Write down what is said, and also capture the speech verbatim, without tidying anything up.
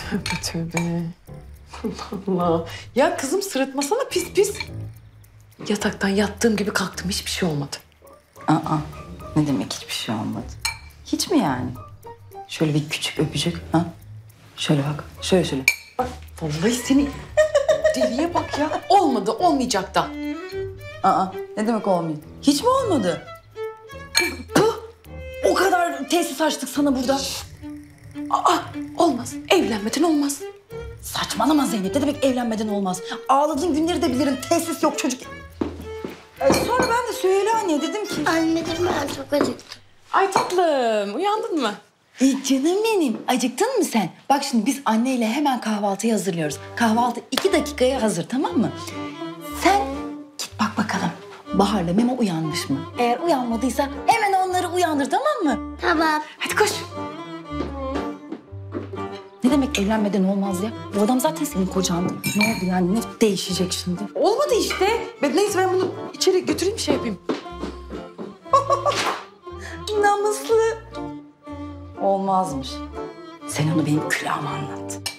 Tövbe tövbe. Allah Allah. Ya kızım sırıtmasana pis pis. Yataktan yattığım gibi kalktım. Hiçbir şey olmadı. Aa, ne demek hiçbir şey olmadı? Hiç mi yani? Şöyle bir küçük öpücük, ha? Şöyle bak, şöyle şöyle. Vallahi seni deliye bak ya. Olmadı, olmayacak da. Aa, ne demek olmuyor? Hiç mi olmadı? Puh! O kadar tesis açtık sana burada. Aa, olmaz. Evlenmeden olmaz. Saçmalama Zeynep, ne demek evlenmeden olmaz? Ağladığın günleri de bilirim, tesis yok çocuk. Ee, sonra ben de Süheyla anneye dedim ki... Anneciğim ben çok acıktım. Ay tatlım, uyandın mı? E, canım benim, acıktın mı sen? Bak şimdi biz anneyle hemen kahvaltıyı hazırlıyoruz. Kahvaltı iki dakikaya hazır, tamam mı? Sen git bak bakalım. Bahar'la Memo uyanmış mı? Eğer uyanmadıysa hemen onları uyandır, tamam mı? Tamam. Hadi koş. Ne demek evlenmeden olmaz ya? Bu adam zaten senin kocandı. Ne oldu yani? Ne değişecek şimdi? Olmadı işte. Ben, neyse ben bunu içeri götüreyim şey yapayım. Namuslu. Olmazmış. Sen onu benim külahıma anlat.